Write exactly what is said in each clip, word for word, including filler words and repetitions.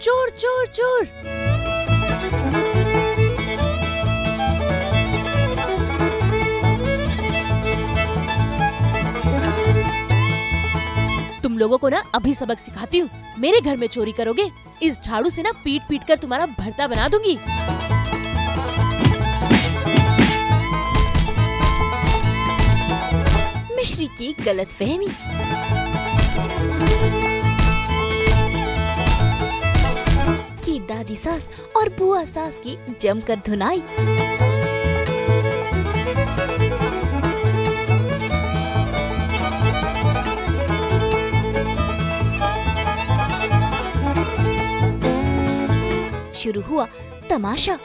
चोर चोर चोर। तुम लोगों को ना अभी सबक सिखाती हूँ। मेरे घर में चोरी करोगे, इस झाड़ू से ना पीट पीट कर तुम्हारा भरता बना दूंगी। मिश्री की गलतफहमी। की दादी सास और बुआ सास की जमकर धुनाई। शुरू हुआ तमाशा।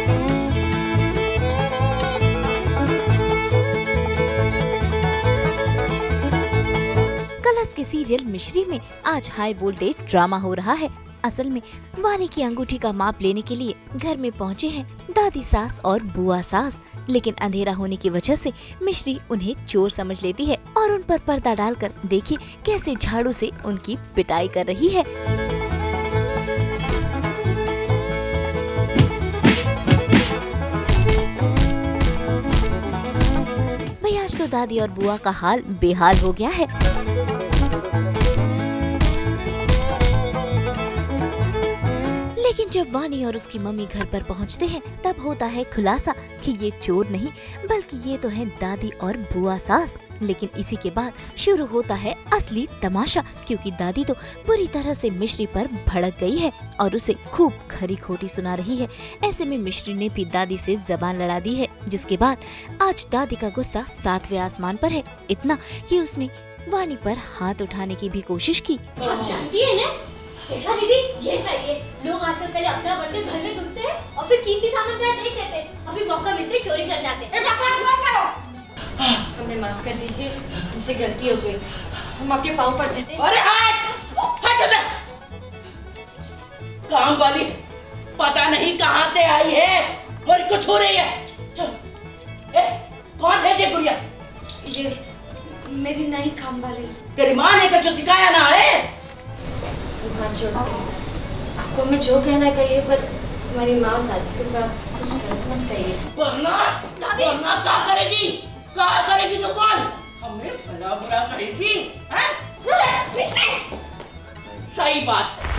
कलर्स के सीरियल मिश्री में आज हाई वोल्टेज ड्रामा हो रहा है। असल में वानी की अंगूठी का माप लेने के लिए घर में पहुंचे हैं दादी सास और बुआ सास, लेकिन अंधेरा होने की वजह से मिश्री उन्हें चोर समझ लेती है और उन पर पर्दा डालकर देखिए कैसे झाड़ू से उनकी पिटाई कर रही है। भाई आज तो दादी और बुआ का हाल बेहाल हो गया है। लेकिन जब वानी और उसकी मम्मी घर पर पहुंचते हैं तब होता है खुलासा कि ये चोर नहीं बल्कि ये तो है दादी और बुआ सास। लेकिन इसी के बाद शुरू होता है असली तमाशा, क्योंकि दादी तो बुरी तरह से मिश्री पर भड़क गई है और उसे खूब खरी खोटी सुना रही है। ऐसे में मिश्री ने भी दादी से जबान लड़ा दी है, जिसके बाद आज दादी का गुस्सा सातवें आसमान पर है, इतना कि उसने वानी पर हाथ उठाने की भी कोशिश की। आप जानती है ना देखा दीदी, ये सही है। लोग आजकल पहले अपना बर्थडे घर में घुसते हैं और फिर कीमती सामान का देख लेते हैं, अभी मौका मिलते चोरी कर जाते हैं। हमें माफ कर दीजिए, हमसे गलती हो गई, हम आपके पाँव पड़ते थे। अरे काम वाली पता नहीं कहाँ से आई है और कुछ हो रही है। ए, कौन है ये गुड़िया? ये मेरी नई काम वाली। तेरी माँ ने कुछ सिखाया ना है? आपको मैं जो कहना कहिए, पर हमारी माँ और दादी के पास कुछ गलत मत कहिए। वरना वरना क्या करेगी? क्या करेगी तो कौन? हमें भला बुरा करेगी, हैं? सही बात है।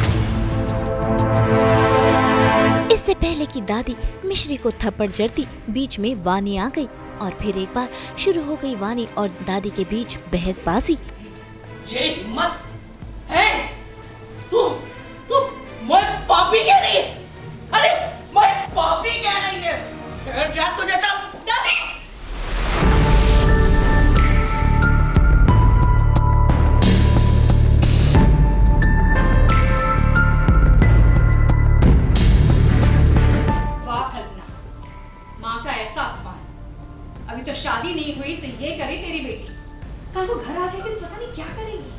इससे पहले कि दादी मिश्री को थप्पड़ जड़ती, बीच में वानी आ गई और फिर एक बार शुरू हो गई वानी और दादी के बीच बहसबाजी। ये हिम्मत है? तू तू मैं पापी कह रही है? अरे मैं पापी कह रही है? खैर जा तुझे तब। दादी वाह कल्पना, माँ का ऐसा अपमान। अभी तो शादी नहीं हुई तो ये करे तेरी बेटी, कल वो घर आ जाएगी तो पता नहीं क्या करेगी।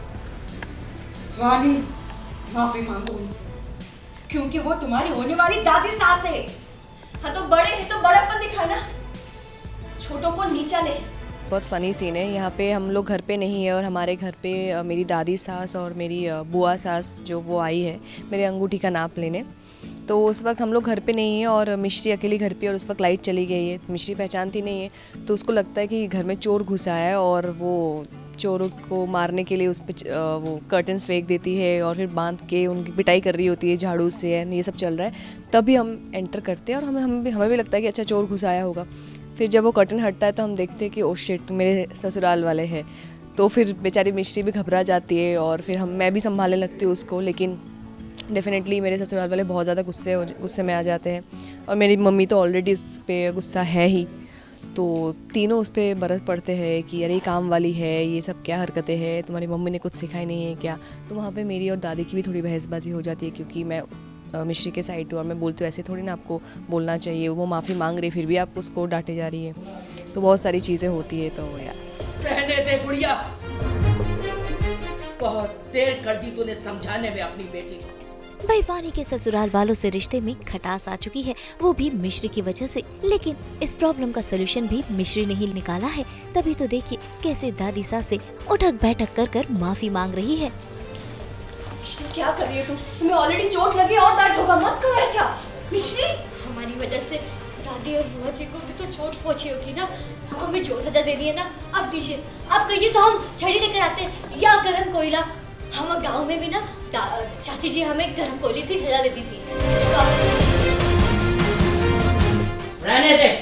वानी, माफी मांगो उनसे, क्योंकि वो तुम्हारी होने वाली दादी सास है। हाँ तो बड़े हैं तो बड़प्पन दिखाना, छोटों को नीचा ले। बहुत फ़नी सीन है। यहाँ पे हम लोग घर पे नहीं है और हमारे घर पे मेरी दादी सास और मेरी बुआ सास जो वो आई है मेरे अंगूठी का नाप लेने। तो उस वक्त हम लोग घर पे नहीं है और मिश्री अकेली घर पे और उस वक्त लाइट चली गई है। मिश्री पहचानती नहीं है तो उसको लगता है कि घर में चोर घुसा है और वो चोरों को मारने के लिए उस पर वो कर्टन्स फेंक देती है और फिर बांध के उनकी पिटाई कर रही होती है झाड़ू से। ये सब चल रहा है, तभी हम एंटर करते हैं और हमें हमें भी हमें भी लगता है कि अच्छा चोर घुस आया होगा। फिर जब वो कर्टन हटता है तो हम देखते हैं कि ओ शिट मेरे ससुराल वाले हैं। तो फिर बेचारी मिश्री भी घबरा जाती है और फिर हम मैं भी संभालने लगती हूँ उसको। लेकिन डेफिनेटली मेरे ससुराल वाले बहुत ज़्यादा गुस्से गुस्से में आ जाते हैं और मेरी मम्मी तो ऑलरेडी उस पर गुस्सा है ही, तो तीनों उस पर बरस पड़ते हैं कि अरे काम वाली है, ये सब क्या हरकतें हैं, तुम्हारी मम्मी ने कुछ सिखाई नहीं है क्या। तो वहाँ पे मेरी और दादी की भी थोड़ी बहसबाजी हो जाती है क्योंकि मैं मिश्री के साइड हूँ और मैं बोलती हूँ ऐसे थोड़ी ना आपको बोलना चाहिए। वो माफ़ी मांग रही फिर भी आप उसको डांटे जा रही है, तो बहुत सारी चीज़ें होती है। तो यार रहने दे गुड़िया, बहुत देर कर दी तूने समझाने में अपनी बेटी को। भाई वानी के ससुराल वालों से रिश्ते में खटास आ चुकी है, वो भी मिश्री की वजह से। लेकिन इस प्रॉब्लम का सलूशन भी मिश्री ने ही निकाला है। तभी तो देखिए कैसे दादी सास से उठक बैठक कर कर माफी मांग रही है। मिश्री क्या कर रही हो तुम? तुम्हें ऑलरेडी चोट लगी और दर्द होगा, मत करो ऐसा। मिश्री, हमारी वजह से दादी और बुआ जी को भी तो चोट पहुंची होगी ना। हमको हमें जो सजा देनी है ना, अब दीजिए। आप कहिए तो हम छड़ी लेकर आते हैं या गरम कोयला। हम गांव में भी ना चाची जी हमें गरम कोयले से सजा देती थी। रहने दे,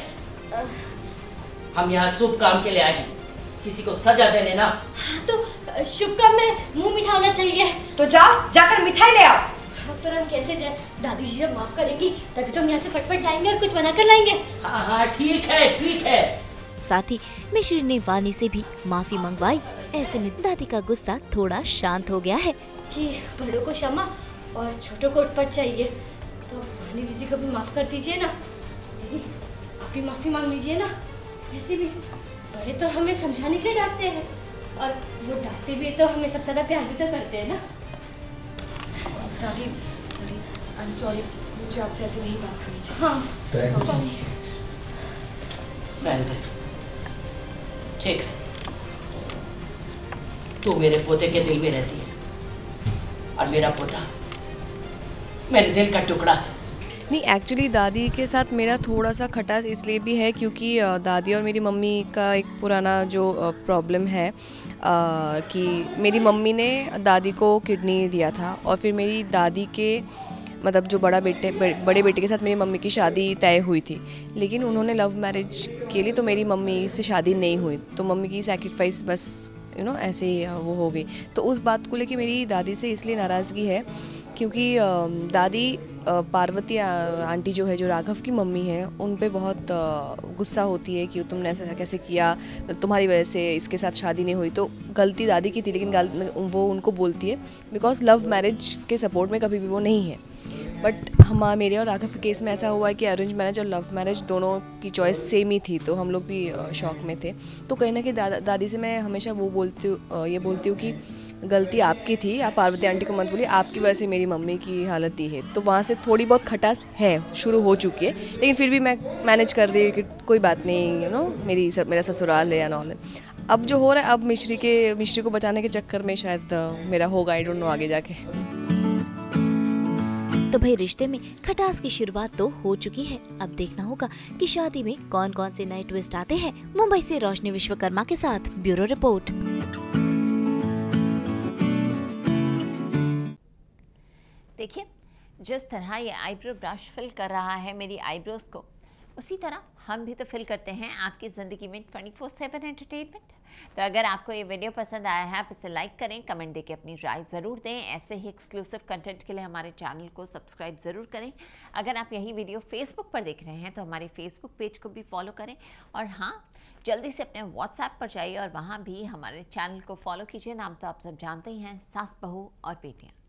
हम यहाँ शुभ काम के लिए आए हैं, किसी को सजा देने ना। हाँ तो शुभ काम में मुंह मीठा होना चाहिए। तो जा जाकर मिठाई ले आओ। हाँ पर हम कैसे जाए? दादी जी जब माफ करेगी तभी तो हम यहाँ से फटफट जाएंगे और कुछ बना कर लाएंगे। हाँ हाँ ठीक है ठीक है। साथ ही मिश्री ने वानी से भी माफी मंगवाई। ऐसे में दादी का गुस्सा थोड़ा शांत हो गया है कि बड़ों को क्षमा और छोटों को उत्पट चाहिए। तो वानी दीदी को भी माफ कर दीजिए ना। दीदी आप भी माफी मांग लीजिए ना। वैसे भी बड़े तो हमें समझाने के लिए डांटते हैं और वो डांटते भी तो हमें सबसे ज्यादा प्यार भी तो करते हैं ना। दादी, दादी, आई एम सॉरी, मुझे आपसे ऐसे नहीं बात करनी चाहिए। हाँ सॉरी। रहने दे, ठीक है। तू मेरे पोते के दिल में रहती है और मेरा पोता मेरे दिल का टुकड़ा है। नहीं, एक्चुअली दादी के साथ मेरा थोड़ा सा खटास इसलिए भी है क्योंकि दादी और मेरी मम्मी का एक पुराना जो प्रॉब्लम है आ, कि मेरी मम्मी ने दादी को किडनी दिया था और फिर मेरी दादी के मतलब जो बड़ा बेटे बड़े बेटे के साथ मेरी मम्मी की शादी तय हुई थी, लेकिन उन्होंने लव मैरिज के लिए तो मेरी मम्मी से शादी नहीं हुई, तो मम्मी की सैक्रिफाइस बस यू नो ऐसे ही वो हो गई। तो उस बात को लेके मेरी दादी से इसलिए नाराज़गी है क्योंकि दादी पार्वती आंटी जो है, जो राघव की मम्मी है, उन पे बहुत गुस्सा होती है कि तुमने ऐसा कैसे किया, तुम्हारी वजह से इसके साथ शादी नहीं हुई। तो गलती दादी की थी, लेकिन वो उनको बोलती है बिकॉज लव मैरिज के सपोर्ट में कभी भी वो नहीं है। बट हम मेरे और राघव के केस में ऐसा हुआ है कि अरेंज मैरिज और लव मैरिज दोनों की चॉइस सेम ही थी, तो हम लोग भी शौक में थे। तो कहीं ना कहीं दादा दादी से मैं हमेशा वो बोलती हूँ, ये बोलती हूँ कि गलती आपकी थी, आप पार्वती आंटी को मत बोलिए, आपकी वजह से मेरी मम्मी की हालत दी है। तो वहाँ से थोड़ी बहुत खटास है, शुरू हो चुकी है, लेकिन फिर भी मैं मैनेज कर रही हूँ कि कोई बात नहीं, यू नो मेरी सब मेरा ससुराल है या नॉल है। अब जो हो रहा है, अब मिश्री के मिश्री को बचाने के चक्कर में शायद मेरा होगा, आई डोंट नो आगे जाके। तो भाई रिश्ते में खटास की शुरुआत तो हो चुकी है। अब देखना होगा कि शादी में कौन कौन से नए ट्विस्ट आते हैं। मुंबई से रोशनी विश्वकर्मा के साथ ब्यूरो रिपोर्ट। देखिए, जिस तरह ये आईब्रो ब्रश फिल कर रहा है मेरी आईब्रोज को, उसी तरह हम भी तो फिल करते हैं आपकी ज़िंदगी में ट्वेंटी फोर सेवन एंटरटेनमेंट। तो अगर आपको ये वीडियो पसंद आया है, आप इसे लाइक करें, कमेंट देके अपनी राय ज़रूर दें। ऐसे ही एक्सक्लूसिव कंटेंट के लिए हमारे चैनल को सब्सक्राइब ज़रूर करें। अगर आप यही वीडियो फेसबुक पर देख रहे हैं तो हमारे फेसबुक पेज को भी फॉलो करें। और हाँ, जल्दी से अपने व्हाट्सएप पर जाइए और वहाँ भी हमारे चैनल को फॉलो कीजिए। नाम तो आप सब जानते ही हैं, सास बहू और बेटियाँ।